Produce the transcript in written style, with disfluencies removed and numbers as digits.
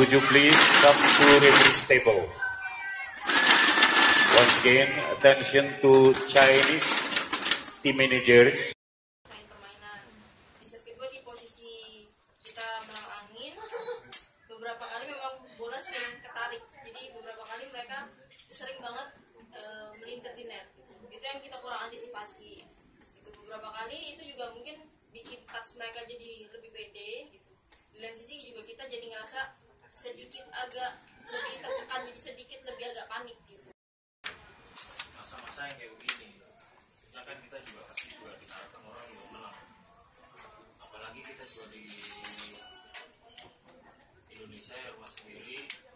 Would you please come to referee's table? Once again, attention to Chinese team managers. Permainan di set kedua di posisi kita menang angin, beberapa kali memang bola sering ketarik, jadi beberapa kali mereka sering banget melintir di net gitu. Itu yang kita kurang antisipasi itu. Beberapa kali itu juga mungkin bikin touch mereka jadi lebih pede gitu. Di lain sisi juga kita jadi ngerasa sedikit agak lebih tertekan, jadi sedikit lebih agak panik gitu. Masa-masa yang kayak begini ya kan kita juga pasti juga diharapkan orang juga menang, apalagi kita juga di Indonesia ya rumah sendiri.